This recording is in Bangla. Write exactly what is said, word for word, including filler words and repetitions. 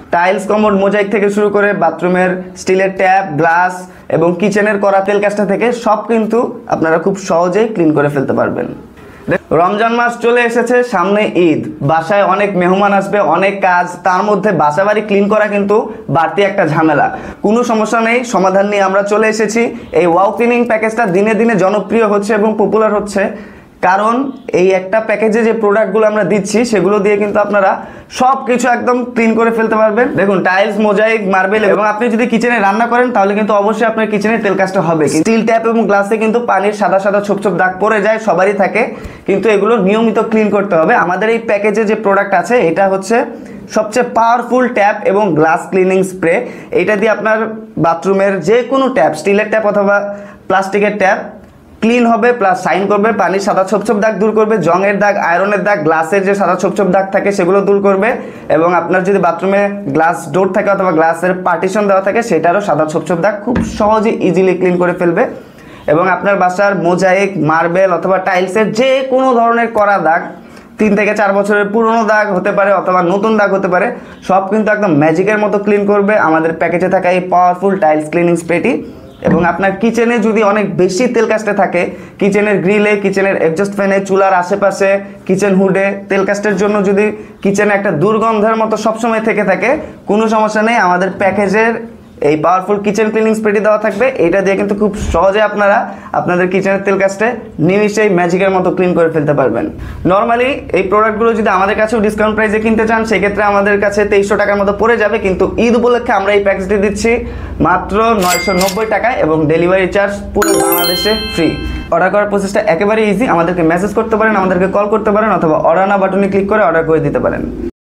টাইলস, কমোড, মোজাইক থেকে শুরু করে বাথরুমের স্টিলের ট্যাপ, গ্লাস এবং কিচেনের করা তেল কাজটা থেকে সব কিন্তু আপনারা খুব সহজেই ক্লিন করে ফেলতে পারবেন। রমজান মাস চলে এসেছে, সামনে ঈদ, বাসায় অনেক মেহমান আসবে, অনেক কাজ, তার মধ্যে বাসা বাড়ি ক্লিন করা কিন্তু বাড়তি একটা ঝামেলা। কোনো সমস্যা নেই, সমাধান নিয়ে আমরা চলে এসেছি। এই ওয়াও ক্লিনিং প্যাকেজটা দিনে দিনে জনপ্রিয় হচ্ছে এবং পপুলার হচ্ছে, কারণ এই একটা প্যাকেজে যে প্রোডাক্টগুলো আমরা দিচ্ছি সেগুলো দিয়ে কিন্তু আপনারা সব কিছু একদম ক্লিন করে ফেলতে পারবেন। দেখুন, টাইলস, মোজাইক, মার্বেল এবং আপনি যদি কিচেনে রান্না করেন তাহলে কিন্তু অবশ্যই আপনার কিচেনের তেল কাজটা হবে। স্টিল ট্যাপ এবং গ্লাসে কিন্তু পানির সাদা সাদা ছোপ ছোপ দাগ পড়ে যায়, সবারই থাকে, কিন্তু এগুলো নিয়মিত ক্লিন করতে হবে। আমাদের এই প্যাকেজে যে প্রোডাক্ট আছে এটা হচ্ছে সবচেয়ে পাওয়ারফুল ট্যাপ এবং গ্লাস ক্লিনিং স্প্রে। এটা দিয়ে আপনার বাথরুমের যে কোনো ট্যাপ, স্টিলের ট্যাপ অথবা প্লাস্টিকের ট্যাপ ক্লিন হবে, প্লাস শাইন করবে, পানির সাদা ছোপ ছোপ দাগ দূর করবে, জংয়ের দাগ, আয়রনের দাগ, গ্লাসের যে সাদা ছোপ ছোপ দাগ থাকে সেগুলো দূর করবে, এবং আপনার যদি বাথরুমে গ্লাস ডোর থাকে অথবা গ্লাসের পার্টিশন দেওয়া থাকে সেটারও সাদা ছোপ ছোপ দাগ খুব সহজে ইজিলি ক্লিন করে ফেলবে। এবং আপনার বাসার মোজাইক, মার্বেল অথবা টাইলসের যে কোনো ধরনের করা দাগ, তিন থেকে চার বছরের পুরনো দাগ হতে পারে অথবা নতুন দাগ হতে পারে, সব কিন্তু একদম ম্যাজিকের মতো ক্লিন করবে আমাদের প্যাকেজে থাকা এই পাওয়ারফুল টাইলস ক্লিনিং স্প্রেটি। এবং আপনার কিচেনে যদি অনেক বেশি তেল কাস্টে থাকে, কিচেনের গ্রিলে, কিচেনের এক্সস্ট ফ্যানে, চুলার আশেপাশে, কিচেন হুডে তেল কাস্টের জন্য যদি কিচেনে একটা দুর্গন্ধের মতো সবসময় থেকে থাকে, কোনো সমস্যা নেই, আমাদের প্যাকেজের এই পাওয়ারফুল কিচেন ক্লিনিং স্প্রেটি দেওয়া থাকবে। এটা দিয়ে কিন্তু খুব সহজে আপনারা আপনাদের কিচেনের তেল কাস্টে নিমিশেই ম্যাজিকের মতো ক্লিন করে ফেলতে পারবেন। নর্মালি এই প্রোডাক্টগুলো যদি আমাদের কাছেও ডিসকাউন্ট প্রাইসে কিনতে চান সেক্ষেত্রে আমাদের কাছে তেইশশো টাকার মতো পড়ে যাবে, কিন্তু ঈদ উপলক্ষে আমরা এই প্যাকেজটি দিচ্ছি মাত্র নয়শো নব্বই টাকায় এবং ডেলিভারি চার্জ পুরো বাংলাদেশে ফ্রি। অর্ডার করার প্রসেসটা একেবারে ইজি, আমাদেরকে মেসেজ করতে পারেন, আমাদেরকে কল করতে পারেন অথবা অর্ডার নাও বাটনে ক্লিক করে অর্ডার করে দিতে পারেন।